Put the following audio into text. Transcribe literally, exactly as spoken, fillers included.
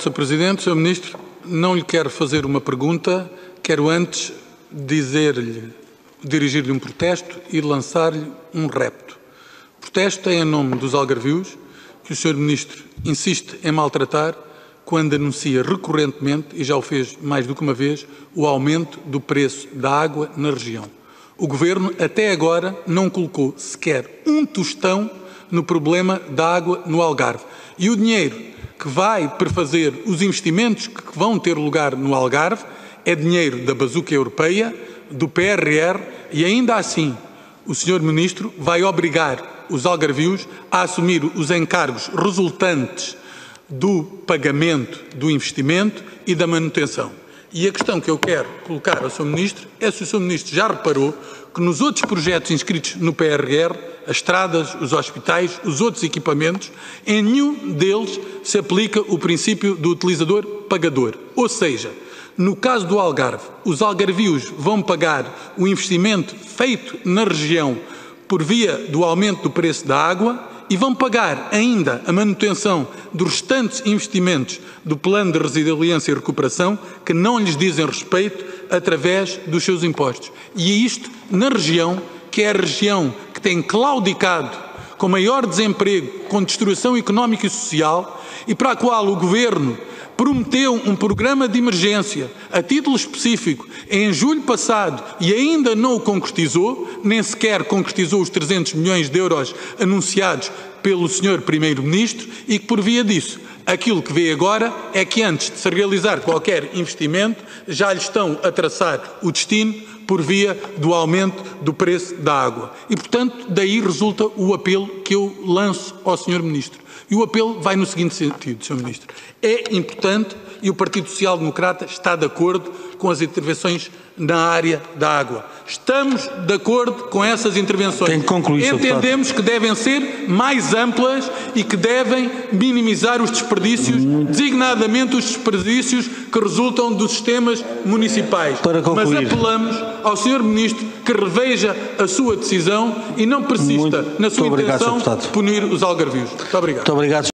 obrigado, senhor Presidente. senhor Ministro, não lhe quero fazer uma pergunta, quero antes dizer-lhe, dirigir-lhe um protesto e lançar-lhe um repto. O protesto é em nome dos algarvios, que o senhor Ministro insiste em maltratar quando anuncia recorrentemente, e já o fez mais do que uma vez, o aumento do preço da água na região. O Governo, até agora, não colocou sequer um tostão no problema da água no Algarve. E o dinheiro que vai prefazer os investimentos que vão ter lugar no Algarve é dinheiro da bazuca europeia, do P R R, e ainda assim o senhor Ministro vai obrigar os algarvios a assumir os encargos resultantes do pagamento do investimento e da manutenção. E a questão que eu quero colocar ao senhor Ministro é se o senhor Ministro já reparou que nos outros projetos inscritos no P R R, as estradas, os hospitais, os outros equipamentos, em nenhum deles se aplica o princípio do utilizador pagador. Ou seja, no caso do Algarve, os algarvios vão pagar o investimento feito na região por via do aumento do preço da água e vão pagar ainda a manutenção dos restantes investimentos do Plano de Resiliência e Recuperação que não lhes dizem respeito através dos seus impostos. E é isto na região, que é a região que tem claudicado com maior desemprego, com destruição económica e social, e para a qual o Governo prometeu um programa de emergência a título específico em julho passado e ainda não o concretizou, nem sequer concretizou os trezentos milhões de euros anunciados pelo senhor Primeiro-Ministro, e que por via disso aquilo que vê agora é que antes de se realizar qualquer investimento já lhe estão a traçar o destino por via do aumento do preço da água. E, portanto, daí resulta o apelo que eu lanço ao senhor Ministro. E o apelo vai no seguinte sentido, senhor Ministro. É importante, e o Partido Social Democrata está de acordo com as intervenções na área da água. Estamos de acordo com essas intervenções. Tem que concluir, Entendemos que devem ser mais amplas e que devem minimizar os desperdícios, Muito... designadamente os desperdícios que resultam dos sistemas municipais. Para concluir. Mas apelamos ao senhor Ministro que reveja a sua decisão e não persista Muito... na sua Muito intenção obrigado, de punir os algarvios. Muito obrigado. Muito obrigado.